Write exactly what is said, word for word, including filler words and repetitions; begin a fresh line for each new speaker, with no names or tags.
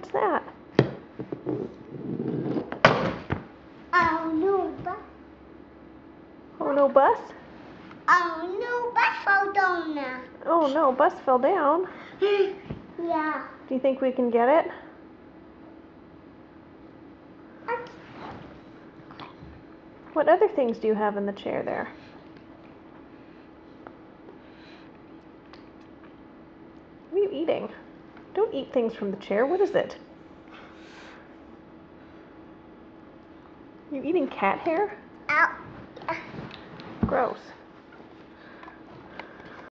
What's that?
Oh no, bus.
Oh no, bus?
Oh no, bus fell down now.
Oh no, bus fell down.
Yeah.
Do you think we can get it? What other things do you have in the chair there? What are you eating? Don't eat things from the chair. What is it? You eating cat hair?
Ow.
Gross.